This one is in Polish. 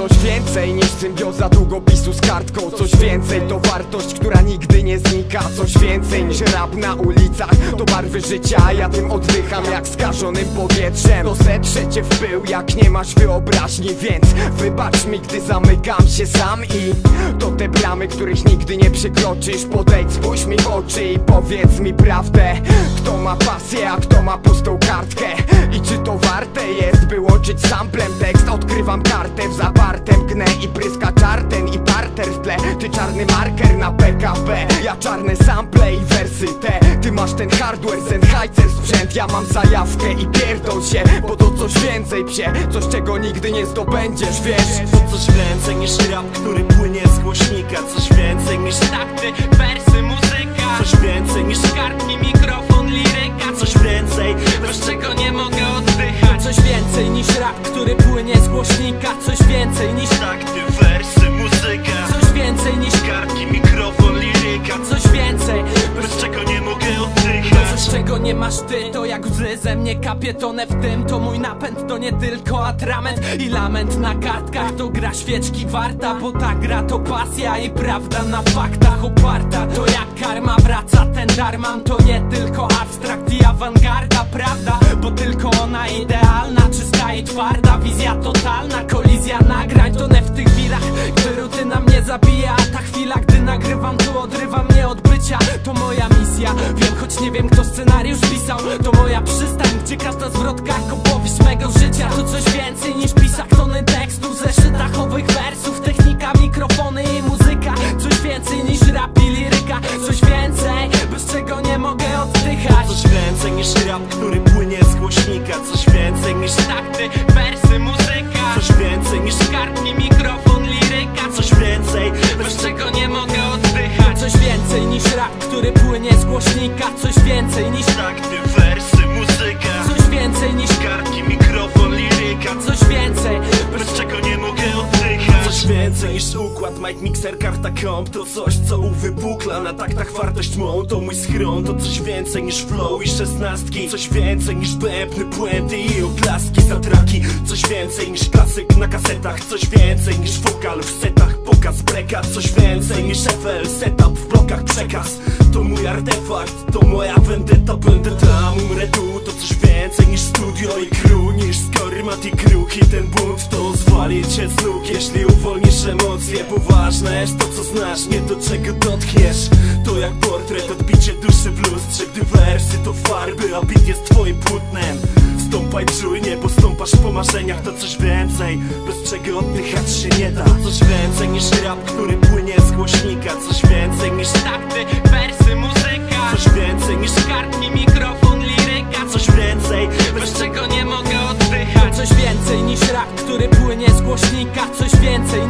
coś więcej niż symbioza długopisu z kartką. Coś więcej to wartość, która nigdy nie znika. Coś więcej niż rap na ulicach, to barwy życia, a ja tym oddycham jak skażonym powietrzem. To setrze cię w pył jak nie masz wyobraźni, więc wybacz mi, gdy zamykam się sam. I to te bramy, których nigdy nie przekroczysz. Podejdź, spójrz mi w oczy i powiedz mi prawdę. Kto ma pasję, a kto ma pustą kartkę? I czy to warte jest, by łączyć samplem tekst? Odkrywam kartę w zapartem, gnę i pryska czarten i parter w tle. Ty czarny marker na PKP, ja czarne sample i wersy te. Ty masz ten hardware, Sennheiser sprzęt, ja mam zajawkę i pierdol się, bo to coś więcej psie, coś czego nigdy nie zdobędziesz, wiesz. To coś więcej niż rap, który płynie z głośnika. Coś więcej niż takty, wersy, muzyka. Coś więcej niż kartki, mikrofon, liryka. Coś więcej, bez czego nie mogę oddychać. Coś więcej niż rap, który płynie z głośnika. Coś więcej niż takty, wersy, muzyka. Coś więcej niż kartki, mikrofon, liryka. coś więcej, bez czego nie mogę oddychać. coś czego nie masz ty, to jak łzy ze mnie kapie, tonę w tym. To mój napęd, to nie tylko atrament i lament na kartkach. To gra świeczki warta, bo ta gra to pasja i prawda na faktach oparta. To jak karma wraca ten dar mam, to nie tylko abstrakt i awangarda, prawda? Bo tylko ona idealna, czysta i twarda. Wizja totalna, kolizja nagrań. Tonę w tych chwilach, gdy rutyna mnie zabija. A ta chwila, gdy nagrywam, to odrywa mnie od bycia. To moja misja, wiem, choć nie wiem, kto scenariusz pisał. To moja przystań, gdzie każda zwrotka jak opowieść mego życia. To coś więcej niż pisak tony tekstów, zeszytach owych wersów, technika, mikrofony i muzyka. Coś więcej niż rap i liryka. Coś więcej, bez czego nie mogę oddychać. Coś więcej niż rap, który płynie z głośnika. Coś więcej niż takty, wersy, muzyka. coś więcej niż kartki, mikrofon, liryka. coś więcej, bez czego nie mogę oddychać. Coś więcej niż rap, który płynie z głośnika. Coś więcej niż takty, wersy, muzyka. coś więcej niż kartki, mikrofon, liryka. coś więcej, bez czego nie mogę oddychać. Coś więcej niż układ, mic, mixer, karta, komp. To coś, co uwypukla na taktach wartość mą. To mój schron, to coś więcej niż flow i szesnastki. Coś więcej niż bębny, puenty i oklaski za traki. Coś więcej niż klasyk na kasetach. Coś więcej niż wokal w setach, pokaz breaka. Coś więcej niż FL, setup w blokach, przekaz. To mój artefakt, to moja vendetta. Będę tam, umrę tu. To coś więcej niż studio i crew, niż skorymat i kruk. I ten bunt to zwali cię z nóg, jeśli uwolnisz emocje. Poważne jest to, co znasz, nie do czego dotkniesz. To jak portret, odbicie duszy w lustrze. Gdy wersy to farby, a beat jest twoim płótnem. Stąpaj czujnie, bo stąpasz po marzeniach. To coś więcej, bez czego oddychać się nie da. To coś więcej niż rap, który płynie z głośnika. Coś więcej niż takty, wersy, muzyka. coś więcej niż kartki, mikrofon, liryka. coś więcej, bez czego nie mogę oddychać. Coś więcej niż rap, który płynie z głośnika. Coś więcej